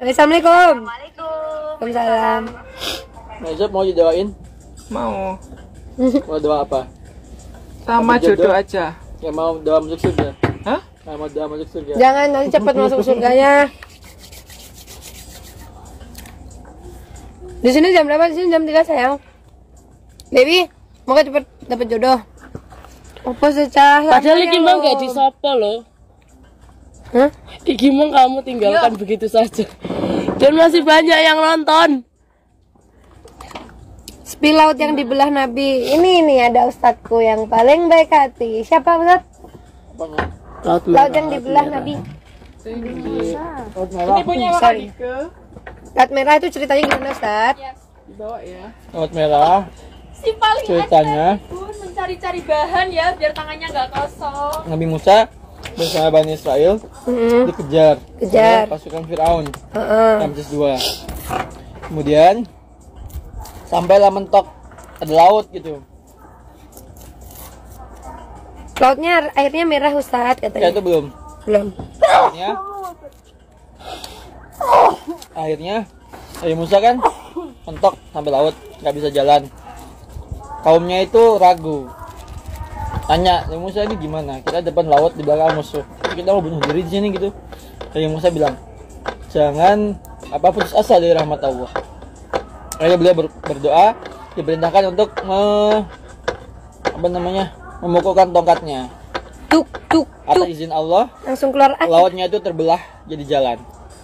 Assalamualaikum. Waalaikumsalam. Najib mau didoain? Mau. Mau doa apa? Sama jodoh aja. Ya mau doa masuk surga. Hah? Nah, mau doa masuk surga. Jangan nanti cepat masuk surganya. Di sini jam berapa? Di sini jam 3 sayang. Baby, mau cepet dapat jodoh. Apa sih cah? Padahal iki mau gak disopo loh. Hah? Iki mau kamu tinggalkan begitu saja. Dan masih banyak yang nonton. Sepi laut yang dibelah Nabi. Ini ada ustadku yang paling baik hati. Siapa Ustad? Laut yang dibelah Nabi. Ini punya Sorry. Dike. Laut merah itu ceritanya gimana Ustad? Dibawa ya. Laut merah. Si paling Ceritanya pun mencari-cari bahan ya biar tangannya nggak kosong. Nabi Musa bersama Bani Israel dikejar oleh pasukan Fir'aun Ramses II. Kemudian sampailah mentok ada laut gitu. Lautnya airnya merah Ustad Ya katanya. itu belum. Belum. Akhirnya Nabi Musa kan mentok sampai laut, nggak bisa jalan. Kaumnya itu ragu. Tanya, Nabi Musa ini gimana? Kita depan laut, di belakang musuh. Kita mau bunuh diri di sini gitu. Nabi Musa bilang, jangan putus asa dari rahmat Allah. Akhirnya beliau berdoa, diperintahkan untuk memukulkan tongkatnya. Tuk tuk Atas tuk. izin Allah, Langsung keluar air. lautnya itu terbelah jadi jalan.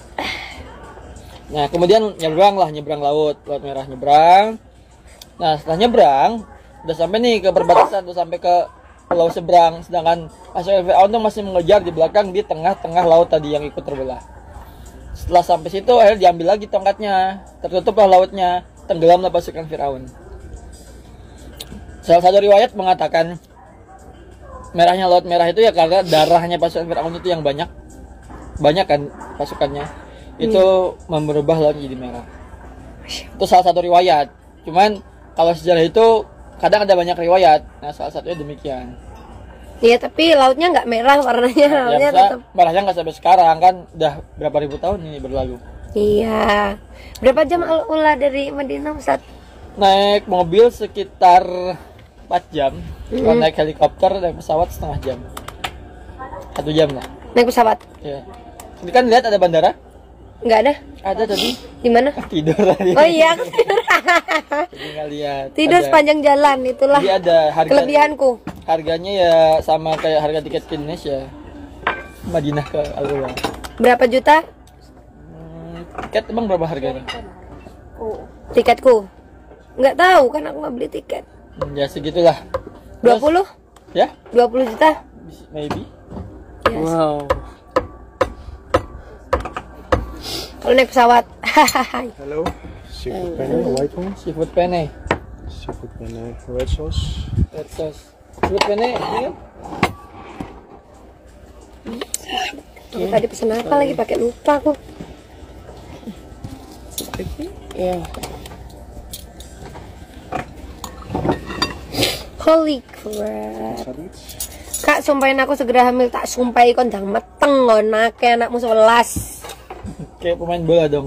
Nah, kemudian nyebrang laut merah nyebrang. Nah, setelah nyebrang, udah sampai nih ke perbatasan, tuh sampai ke pulau seberang. Sedangkan pasukan Fir'aun tuh masih mengejar di belakang di tengah-tengah laut tadi yang ikut terbelah. Setelah sampai situ, akhirnya diambil lagi tongkatnya, tertutuplah lautnya, tenggelamlah pasukan Fir'aun. Salah satu riwayat mengatakan merahnya laut merah itu ya karena darahnya pasukan Fir'aun itu yang banyak kan pasukannya. Itu merubah laut jadi merah. Itu salah satu riwayat. Cuman kalau sejarah itu kadang ada banyak riwayat. Nah, salah satunya demikian. Iya, tapi lautnya nggak merah warnanya. Ya, Lautnya tetap. merahnya nggak sampai sekarang kan, udah berapa ribu tahun ini berlalu. Iya. Berapa jam Al-Ula dari Madinah Ustaz? Naik mobil sekitar 4 jam. Kalau naik helikopter naik pesawat setengah jam. 1 jam lah. Naik pesawat? Ya. Ini kan lihat ada bandara? Nggak ada. Ada tadi. Di mana? Tidur tadi. Oh iya, aku tidur. Jadi nggak lihat. Tidur Ada. sepanjang jalan, itulah Jadi ada harga. kelebihanku. Harganya ya sama kayak harga tiket ke Indonesia. Madinah ke Al-Ula. Berapa juta? Tiket emang berapa harganya? Tiketku? Nggak tahu kan aku nggak beli tiket. Ya segitulah. 20? Ya? 20 juta? Maybe. Yes. Wow. Kalau naik pesawat. Hello. Seafood penne, white one. Seafood penne. Seafood penne, red sauce. Red sauce. Seafood penne ini kan? Aku tadi pesen apa lagi pakai lupa aku. Ya. Holy crap. Sandwich. Kak, sumpahin aku segera hamil, tak sumpahi kon ndang meteng ngonake anakmu 11. Kayak pemain bola dong.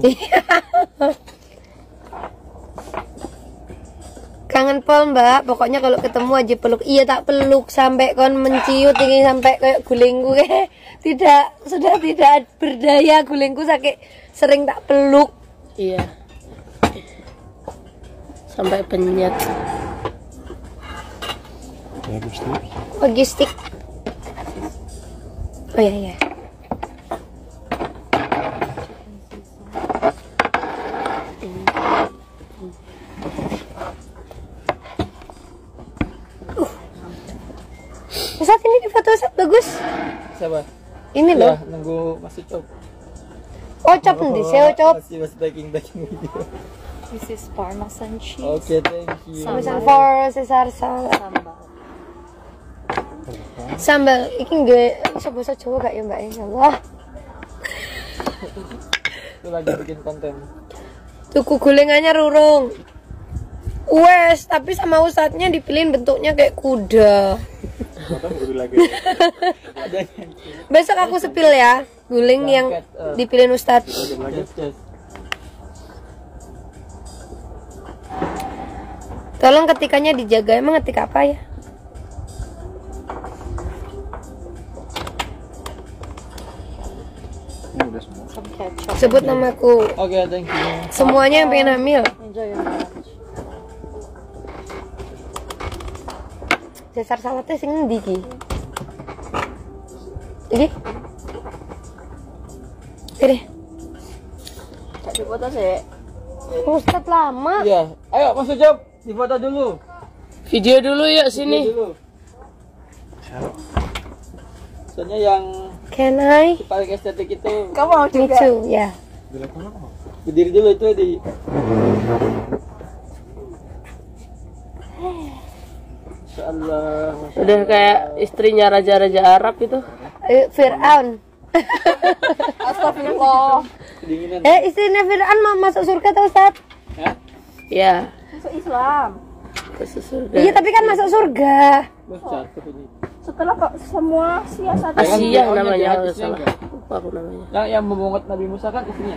Kangen pol mbak, pokoknya kalau ketemu aja peluk. Iya tak peluk sampai kon menciut ini sampai kayak gulingku kayak sudah tidak berdaya gulingku sakit sering tak peluk. Iya. Sampai penyet. Logistik. Logistik. Oh iya iya. Ustaz ini di foto Ustaz bagus. Siapa? Ini loh. Ya, nunggu masih cop. Oh cop nih, saya cop. Masih baking video. This is parmesan cheese. Oke, thank you. Pesan for Cesar salad. Sambal, iki nggak bisa bahasa Jawa gak ya mbak? Insyaallah. Itu lagi bikin konten. Tuku gulingannya rurung. Wes, tapi sama ustadznya dipilihin bentuknya kayak kuda. Lagi. Ada yang Besok aku sepil ya. guling yang dipilih Ustadz. Yes. Tolong ketikannya dijaga. Emang ngetik apa ya? Sebut namaku. Oke, thank you. Semuanya yang pengen hamil. Cesar salatnya sing endi iki? Iki? Ini. Cak foto sih. Ustadz lama. Iya, ayo Mas Ucup, difoto dulu. Video dulu yuk sini. Dulu. Soalnya yang Can I? paling estetik itu Kamu mau Me juga? too, ya. berdiri dulu itu di. Insyaallah. Udah kayak istrinya raja-raja Arab itu. Fir'aun. Astagfirullah. Kedinginan. Istrinya Fir'aun mau masuk surga tau Ustadz? Ya? Ya, Masuk Islam. ke surga. Iya tapi kan masuk surga. Bocah tuh ini. Setelah kok semua siasat Kan Asia Fir'aun namanya, jahat, kalau istrinya salah. enggak? Lupa aku namanya. Yang memungut Nabi Musa kan istrinya.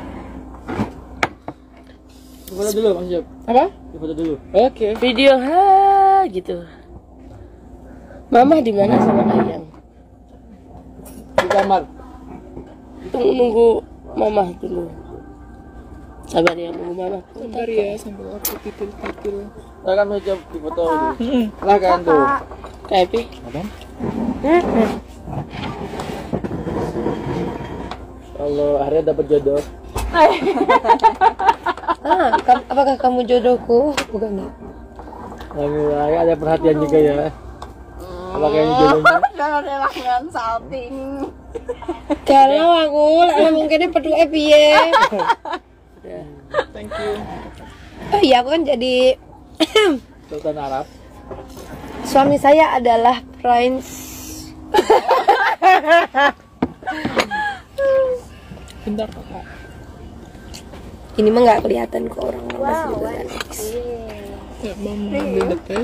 Difoto dulu Mas Ucup. Apa? Difoto dulu. Oke. Video gitu. Mama di mana sama Ayang? Di kamar. Nunggu Mama dulu. Sabar ya, nunggu Mama. Bentar ya sambil aku titil-titil. Silakan Mas Ucup difoto dulu. Silakan tuh. Kayak Pi. Allah, akhirnya dapat jodoh. Apakah kamu jodohku? Bukan ya? Alhamdulillah, ada perhatian juga ya. Apakah ini jodohnya? Jangan relakkan salting. Kalau aku lah mungkinnya berdua piye. Thank you. Oh iya aku kan jadi Sultan Arab. suami saya adalah Prince. Bentar kakak. Ini mah nggak kelihatan ke orang masih Ya, mau ambil detail.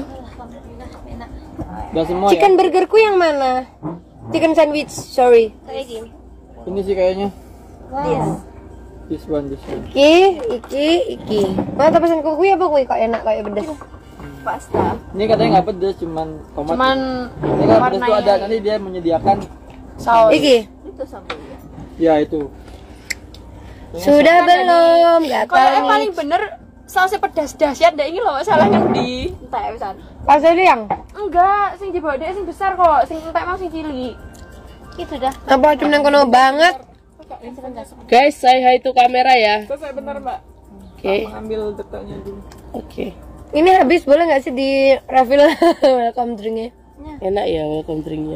Udah semua Chicken burgerku yang mana? Chicken sandwich, sorry. ya? Ini sih kayaknya. This one. Iki. Mana pesan kue apa kue kok enak kayak pedas? Pasta. Ini katanya nggak pedes, cuman tomat. Cuman ini kalau pedes tuh ada nanti dia menyediakan. saus. Iki. Itu sampai ya. Ya itu. Sudah belum? Gak tahu Kalau nih. paling bener sausnya pedas dahsyat deh ini loh masalah yang di entek pisan. Pas yang Enggak, sing dibawa dek sing besar kok, sing entek mau sing cilik. Itu dah. apa cuma yang kono banget? Guys, say hi to kamera ya. Selesai bentar mbak. Oke. Ambil detailnya dulu. Oke. Ini habis boleh nggak sih di refill welcome drinknya? Enak ya welcome drinknya.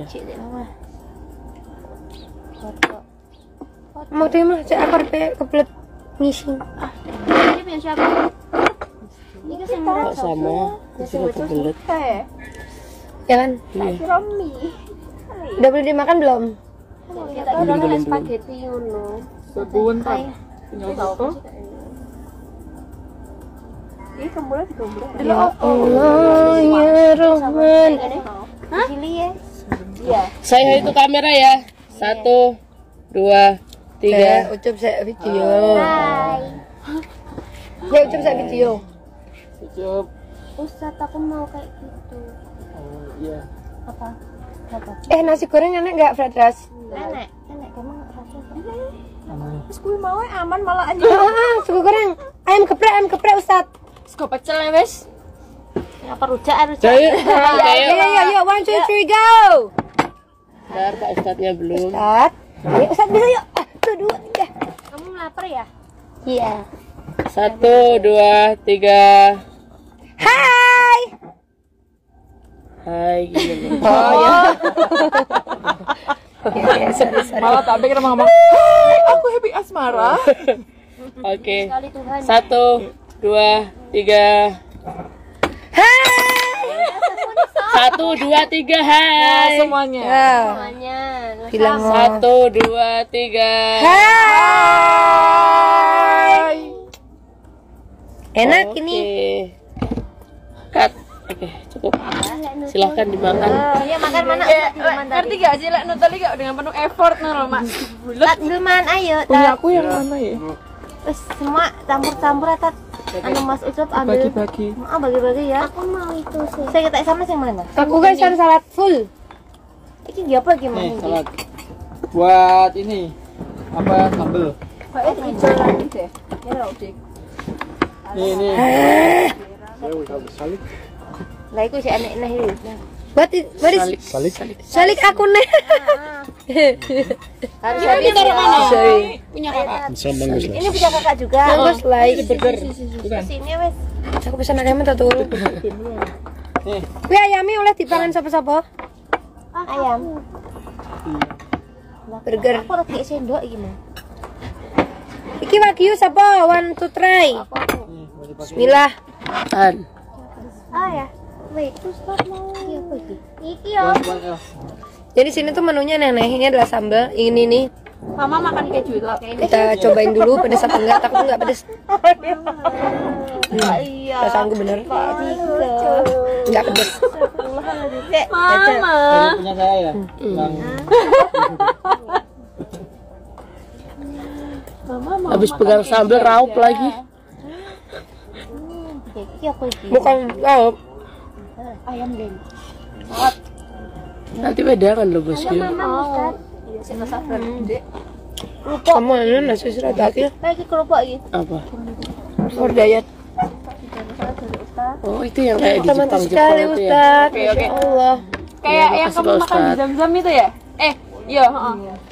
Mau terima cek akar pe kebelet ngising. Ini punya siapa? Ini sing Kok sama? Itu kebelet. teh. Ya kan? Iya. Romi. Udah boleh dimakan belum? Kita udah spaghetti ngono. Sebentar. Tinggal foto. Ini kembali digombleng. Ya Allah ya Rahman. Hah? ya? Iya. Say hi to kamera ya. 1, 2, 3. Ucup saya video. Ya ucup saya video. Ucup. Ustadz aku mau kayak gitu. Oh, iya. Apa? Nasi goreng enak nggak fried rice? Enak kamu nggak rasa. Terus gue mau aman malah aja. Suku goreng. Ayam geprek Ustad. Sego pecel ya wes. Apa rujak harus. Ayo. Ayo, 1, 2, 3, go. Bentar, Kak Ustadznya belum. Ustad. Ayo Ustad bisa yuk. 1, 2, 3. Kamu lapar ya? Iya. 1, 2, 3. Hai. Hai gini. Oh ya. Ya, sorry. Malah tak pikir ngomong. Hai, aku Happy Asmara. Oke. Kali Tuhan. 1, 2, 3. Hai. 1, 2, 3. Hai. Semuanya. Semuanya. Bilang 1, 2, 3. Hai. Enak ini. Oke. Cut. Oke, cukup. Silahkan dimakan. Ya makan mana? Ngerti gak sih lek nuteli gak dengan penuh effort loh, Mak. Tat duluan ayo. Punya aku yang mana ya? Terus semua campur-campur atat. Anu Mas Ucup ambil. Bagi-bagi. Bagi-bagi ya. Aku mau itu sih. Saya kita sama yang mana? Aku guys harus salad full. Ini apa gimana Nih, ini? salad. Buat ini apa sambel. Ini. There we have the salik. Lah iku si anek nah itu. What is Salik. salik aku nih. Harus habis ya. Sorry. Punya kakak. Bisa bagus lah. Ini punya kakak juga. Bagus like. Sini wes. Aku pesan ayam tuh. Nih, Kuwi ayame oleh dipangan sapa-sapa? Ayam. Burger. Aku lagi sendok iki mah. Iki wagyu sapa? 1 2 3. Bismillah. Tahan. Ya. Wait, terus mau apa iki? Iki yo. Jadi sini tuh menunya aneh-aneh. Ini adalah sambal. Ini nih. Mama makan keju lah. Kita cobain dulu pedes apa enggak. Tapi enggak pedes. Iya. Rasaanku bener. Enggak pedes. Mama. dari punya saya ya. Yang Habis pegang sambal raup lagi. Iki apa iki? Bukan raup. Ayam den. Nanti wedangan lo bosku. Kamu ini nasi seradaki. Kayak iki kerupuk iki. Apa? For diet. Oh itu yang kayak di Mantap Jepang sekali itu ya. Ustaz. Oke. Masya Allah. Kayak Iya, yang makasih, kamu Pak makan di Ustadz. Zam-Zam itu ya? Iya, heeh.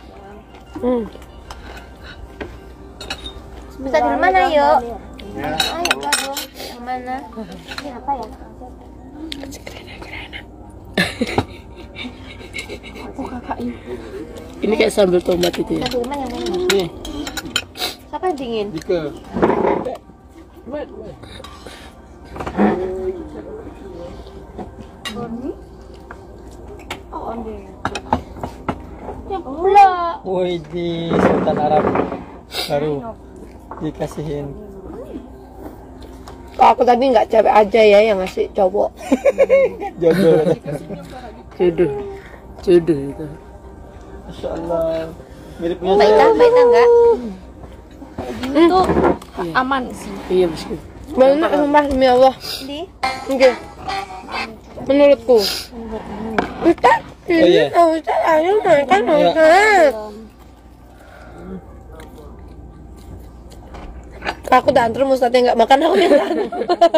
Bisa di mana yuk? Ayo gabung. Yang mana? Ini apa ya? Ini kayak sambal tomat itu ya. Di mana yang mana? nih, Siapa yang dingin? Dike. Woi di Sultan Arab baru dikasihin. Kok aku tadi nggak cewek aja ya yang ngasih cowok. Jodoh. Jodoh. Jodoh itu. Masya Allah. Mirip punya Mbak saya. Ita enggak? Itu aman sih. Iya bosku. Banyak sumpah demi Allah. Di. Oke. Menurutku. Ustaz, Oh, iya. Ustaz, ayo makan Iya. Ustaz. Aku tantrum Ustaznya nggak makan, aku yang tantrum.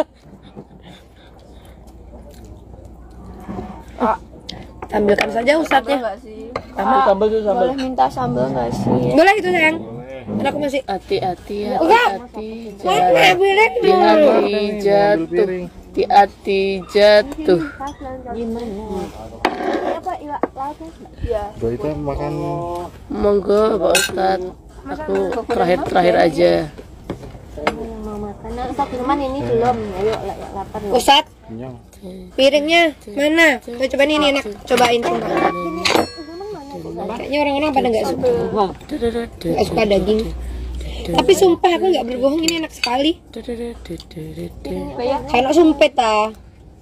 Tampilkan saja Ustaznya. Enggak sih? Sambal tuh sambal. Boleh minta sambal enggak sih? Boleh itu sayang. Karena aku masih. Hati-hati, Enggak. hati-hati. Mana boleh Hati jatuh. Hati jatuh. Apa iwak lautnya? Bro itu makan Monggo Pak Ustad. Aku terakhir aja. Mau makan. Nah, Ustaz Firman ini belum. Ayo lapar loh. Ustaz, kenyang. piringnya mana? Coba cobain ini enak. Cobain sumpah. Kayaknya orang-orang pada nggak suka. Nggak suka daging. Tapi sumpah aku nggak berbohong, ini enak sekali. Kayak sumpet ah.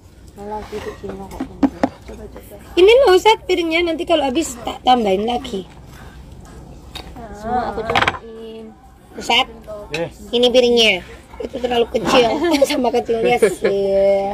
Ini loh Ustaz piringnya, nanti kalau habis tak tambahin lagi. Semua aku cobain. Ustaz, ini piringnya. Itu terlalu kecil sama kecilnya sih.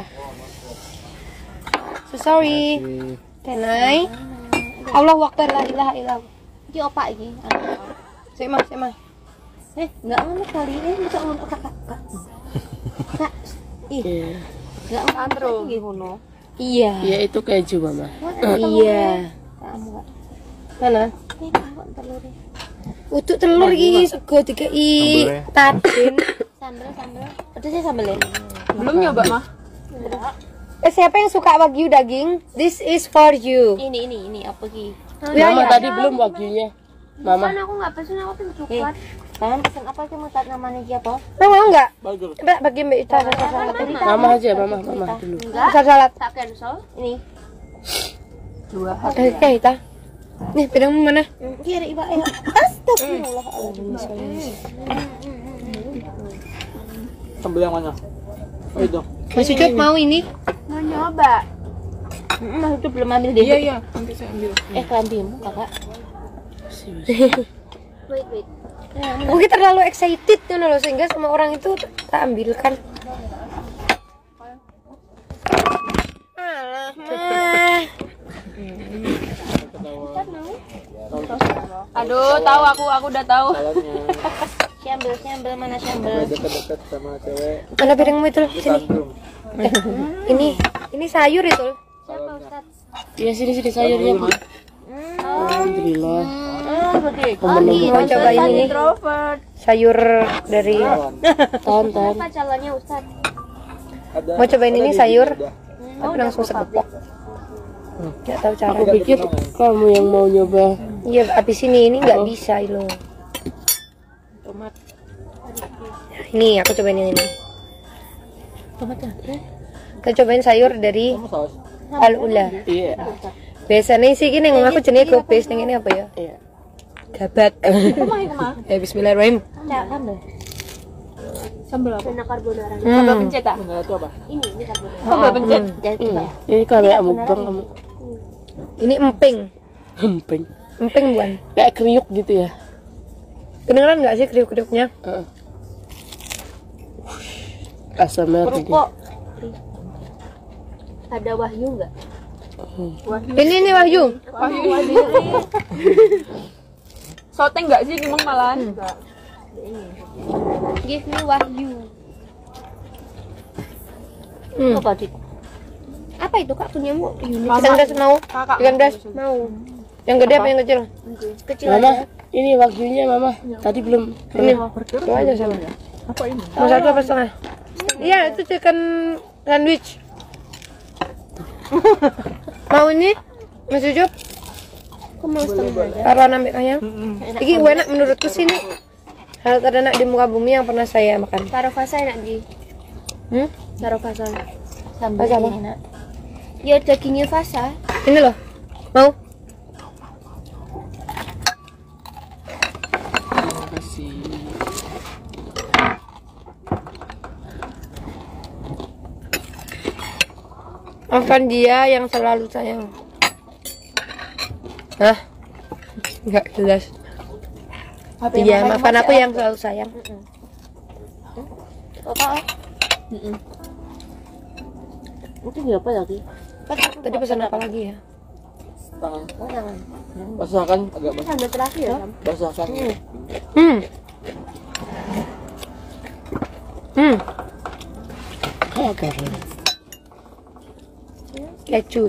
So sorry. Can I? Allah waktu la ilaha illallah. Iki opak iki. Saya mah. Enggak ngono kali ini bisa ngono kakak. Kak. Iya. Enggak ngono iki ngono. Iya. Iya itu keju mama. Iya. Kamu enggak. Mana? Ini kok telur. Utuk telur iki sego dikei tatin. Sambel. Pedesnya sambelnya. Belum nyoba mah. Siapa yang suka wagyu daging? This is for you. Ini apa ki? Mama tadi belum wagyunya. Mama. Kan aku enggak pesen, aku pesen coklat. Kalian pesen apa sih mau tak namanya ki apa? Mau enggak? Burger. Coba bagi Mbak Ita salad tadi. Mama aja, mama dulu. Enggak. Salad. Tak cancel. Ini. Oke, Ita. Nih, piringmu mana? Kira iba ya. Astagfirullahaladzim. Sambal yang mana? Oh itu. Mas Ucup mau ini? Mau nyoba. Mas itu belum ambil deh. Iya iya, nanti saya ambil. Kelambimu kakak. Wait. Mungkin terlalu excited tuh loh sehingga sama orang itu tak ambilkan. Alah, mah. Aduh, tahu aku udah tahu. Siambel mana siambel? Dekat-dekat sama cewek. Mana piringmu itu? Sini. Tantrum. Ini sayur itu. Siapa Ustaz? Ya sini sayurnya Bu. Alhamdulillah. Mau cobain ini sayur dari Tonton. Apa calonnya Ustaz? mau cobain ini sayur tapi langsung segepok. Nggak tahu cara. Aku pikir kamu yang mau nyoba. Iya, abis ini nggak bisa loh. Tomat. Ini aku cobain yang ini. Tomatnya? Kita cobain sayur dari Kamu saus. Al-Ula. Iya. Biasanya sih gini yang aku jenis gobes, yang ini apa ya? Iya. Gabak. Bismillahirrahmanirrahim. Sambal apa? Kena carbonara. Sambal pencet ah. Enggak itu apa? Ini carbonara. Sambal pencet. Jadi Pak. Ini kayak mukbang kamu. Ini emping. Emping. Emping bukan? Kayak kriuk gitu ya. Kedengeran nggak sih kriuk-kriuknya? Heeh. Asamnya Kok ada Wahyu enggak? Ini Wahyu. Soteng enggak sih gimana malahan? Give me Wahyu. Apa Dik? Apa itu Kak punyamu? Ikan das mau? Kakak. Ikan das Mau. yang gede apa yang kecil? Kecil Mama, aja. ini wagyunya Mama. Tadi belum. Ini. Itu aja sama. Apa ini? Mau satu apa setengah? Iya, itu chicken sandwich. Mau ini? Mas Ucup? Aku mau setengah aja. Taruhan ambil ayam. Ini enak menurutku sih ini. Hal terenak di muka bumi yang pernah saya makan. Taruh fasa enak di. Hmm? Taruh fasa. Sambal Fasa apa? enak. Ya dagingnya fasa. Ini loh. Mau? Terima kasih. Maafkan dia yang selalu sayang. Hah? Enggak jelas. Iya, maafkan aku yang selalu sayang. Apa? Itu apa lagi? Tadi pesan apa lagi ya? Tangan. Basahkan agak basah. Sambal terakhir ya. Basahkan. Hmm. Hmm. Keju.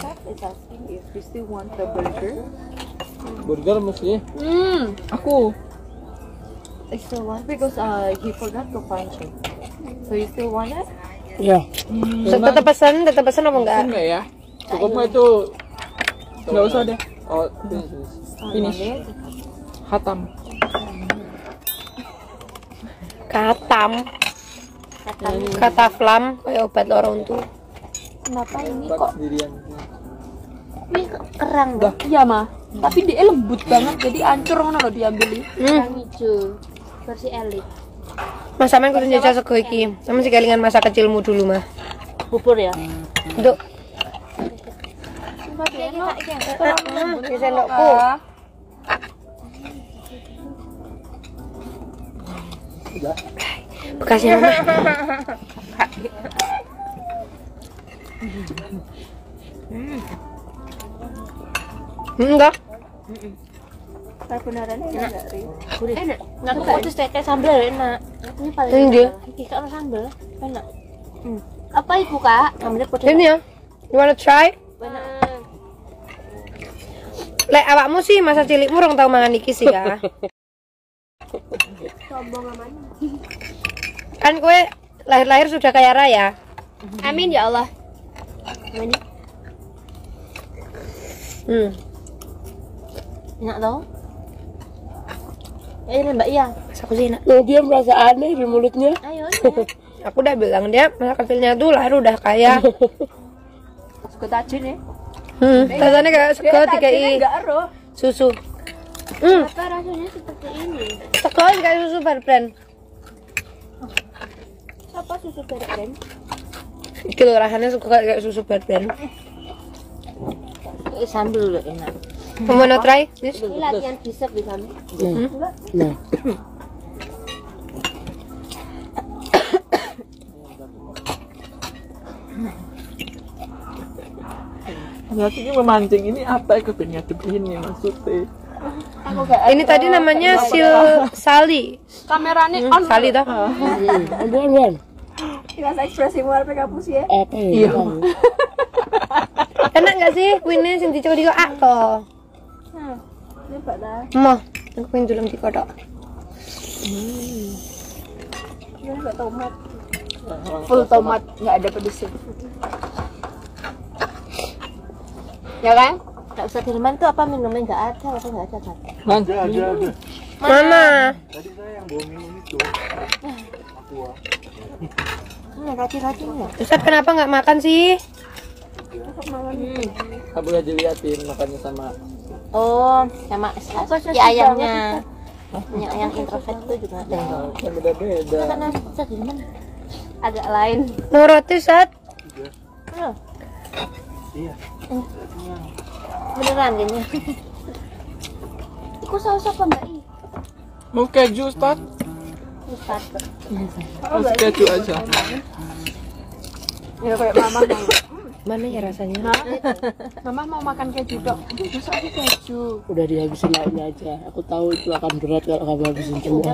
Burger mesti. Aku. I still want because he forgot to punch it. So you still want it? Ya. Tetap pesan apa enggak? Enggak ya? Cukupnya itu. Enggak usah deh. Oh, finish. Hatam. Katam. Kata flam kayak obat lorong tuh. Kenapa ini Buat kok sendirian. ini kerang dah? Iya mah. Tapi dia lembut banget jadi hancur ngono loh diambil. Kerang hijau versi elit. Mas sampean kudu njajal sego iki. Sama sih kelingan masa kecilmu dulu mah. Bubur ya? Untuk Ini di sendokku. Bekasnya mama. Enggak. Carbonaranya enak. Enak. Nggak putus kayak sambal enak. Ini paling Ini dia. Ini kalau sambal enak. Apa itu Kak? Sambal putus. Ini ya. You wanna try? Enak. Lek awakmu sih masa cilikmu rong tau mangan iki sih Kak. Sombong aman. Kan kowe lahir-lahir sudah kaya raya. Amin ya Allah. Amin. Enak tau? Ini Mbak Iya. Masa aku sih enak. Nah, dia merasa aneh di mulutnya. Ayo. Aku udah bilang dia masa kecilnya tuh lahir udah kaya. Suka tajin ya. Rasanya kayak sego dikai Enggak ero. susu. Apa rasanya seperti ini? Sego kayak susu Bear Brand. Apa susu berbrand? Iki lho rasanya suka kayak susu beber. Sambal loh enak. Mau try? Nis? Ini latihan bisep di sana. Nah, Berarti ini memancing ini apa ya kepengen ini maksudnya? Ini tadi namanya Sali. Kameranya on. Sali toh? buan. Rasa ekspresimu arep kapusi ya. Apa ya? Enak enggak sih kuine sing dicoba di kok toh? Ini Pak dah. Mo, aku pengen dulem di kodok. Ini enggak tomat. Full tomat, enggak ada pedesnya. Ya kan? Nggak usah Hilman tuh apa minumnya nggak ada, apa nggak ada kan? Man, Ada. Mana? Tadi saya yang bawa minum itu. Aqua. Roti-rotinya. Ustaz kenapa nggak makan sih? nggak boleh diliatin makannya sama. Oh, sama si ayamnya. Punya ayam introvert itu juga ada. Kan beda-beda. Karena Ustaz Hilman agak lain. Mau roti, Ustaz? Loh, Iya. beneran kayaknya. Iku saus apa mbak I? Mau keju, Ustaz? Ustaz. Kasih keju aja. Ya kayak mama mau. Mana ya rasanya? Mama mau makan keju dok. Masa aku keju? Udah dihabisin lainnya aja. Aku tahu itu akan berat kalau kamu habisin semua.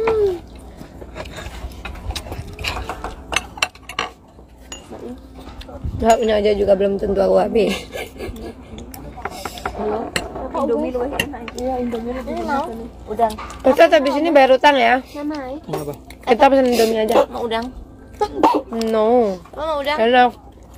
Nggak punya aja juga belum tentu aku habis. Indomie lu enak. Iya, Indomie lebih enak. Udang. Ustaz habis ini bayar utang ya? Nama I? Kenapa? Kita pesen Indomie aja. Mau udang? No. Mau udang? Enak.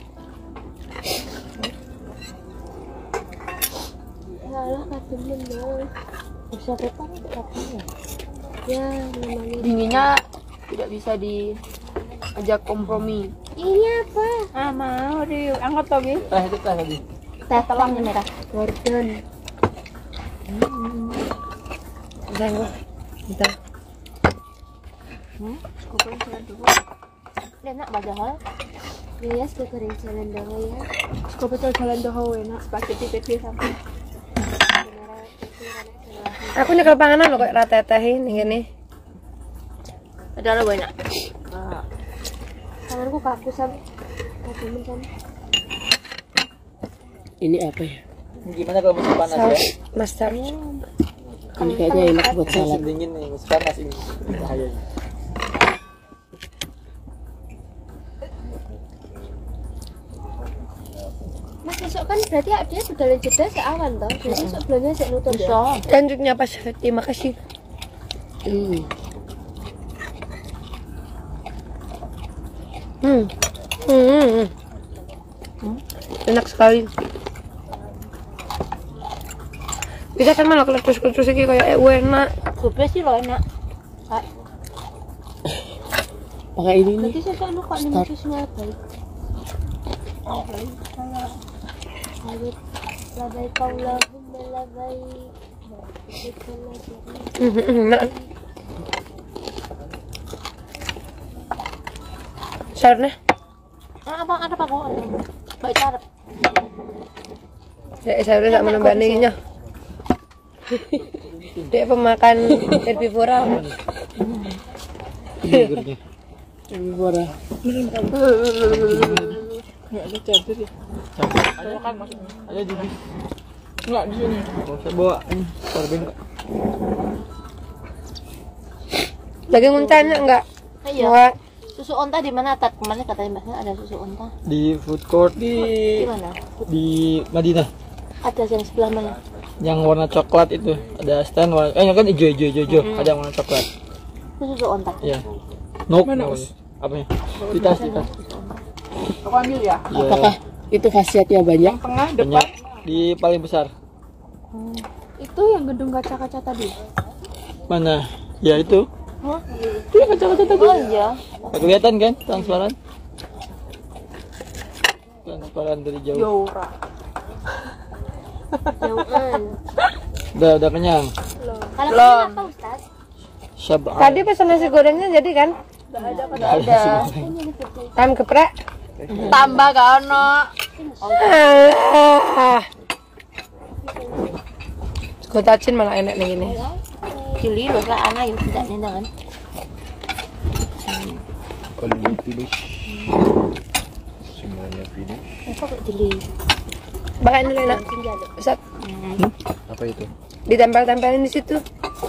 Alah, katanya dong. Bisa depan katanya. Ya, namanya. Dinginnya tidak bisa diajak kompromi. Ini apa? Ah, mau Rio. Angkat Tobi. Teh itu teh tadi. Teh telang merah. Gordon. Tunggu. Bentar. Enak padahal. Ya, suka goreng jalan dahulu ya. Suka betul jalan doho enak. Spaghetti peti sampai. Aku nyekel panganan loh kayak rata-rata ini gini. Padahal banyak. Tanganku kaku sam. Ini apa ya? Gimana kalau musim panas ya? Saus mustard. Ini kayaknya enak buat Musim salad. dingin nih, musim panas ini. Bahaya. Mas besok kan berarti dia sudah jeda seawan toh. Jadi sebelumnya saya nutup ya. Lanjutnya pas terima kasih. Hmm. Enak sekali. Bisa kan malah keletus-keletus iki kayak enak. Gobe sih lo enak. Pakai ini nih. Berarti saya kan kok minum susunya baik. Labai kaulahumma labai. Enak. Sarne. Apa ada apa kok? Baik cara. Ya saya udah sama bandinginnya. Dia pemakan herbivora. Herbivora. Nggak ada charger ya? Ada kan maksudnya? Ada di bis. Nggak di sini. Saya bawa ini powerbank. Lagi muntahnya enggak? Iya. Enggak. Susu onta di mana? Tat kemarin katanya mbaknya ada susu onta. Di food court Di mana? di Madinah. Ada yang sebelah mana? Yang warna coklat itu ada stand warna, yang kan hijau ada yang warna coklat. Itu susu onta. Iya. Nok. Mana, namanya. Us? Apanya? Di tas. Aku ambil ya. Iya. Apakah itu khasiatnya banyak? Yang tengah depan. Banyak di paling besar. Itu yang gedung kaca-kaca tadi. Mana? Ya itu. Itu yang kacau-kacau tadi. Oh iya. Nggak kelihatan kan? Transparan. Transparan dari jauh. Yora. Jauhan. Udah kenyang. Kalau kenapa Ustaz? Syab'a. Tadi pesan nasi gorengnya jadi kan? Ada. Ayam geprek. Tambah gak ono. Gotacin malah enak nih gini. Juli loh lah anak yuk tidak nih kan. Kalau finish, semuanya finish. Apa kok Juli? Makan dulu enak. Ustaz, Apa itu? ditempel-tempelin di situ.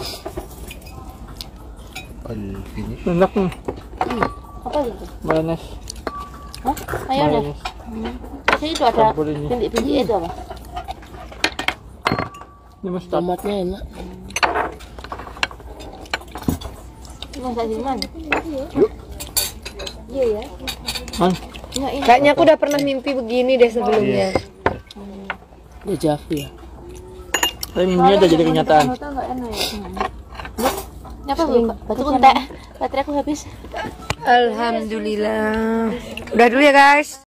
Kalau finish. Enak nih. Apa itu? Mayones. Hah? Ayo deh. Mayones. Jadi itu ada Campur ini. bintik-bintik itu apa? Ini mustard. Tomatnya enak. Masak di mana? Man, Kayaknya aku udah pernah mimpi begini deh sebelumnya. Deja vu ya. tapi mimpinya udah jadi kenyataan. Apa bu? Batu entek. Baterai aku habis. Alhamdulillah. Udah dulu ya guys.